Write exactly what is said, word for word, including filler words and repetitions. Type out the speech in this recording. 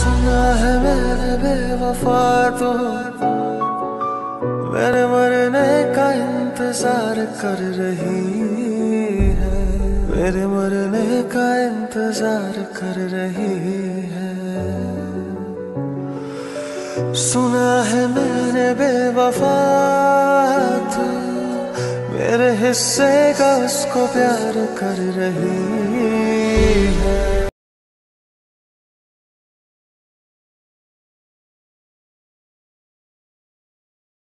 सुना है मैंने बेवफा तो मेरे मरने का इंतजार कर रही है, मेरे मरने का इंतजार कर रही है। सुना है मैंने बेवफा तो मेरे हिस्से का उसको प्यार कर रही है।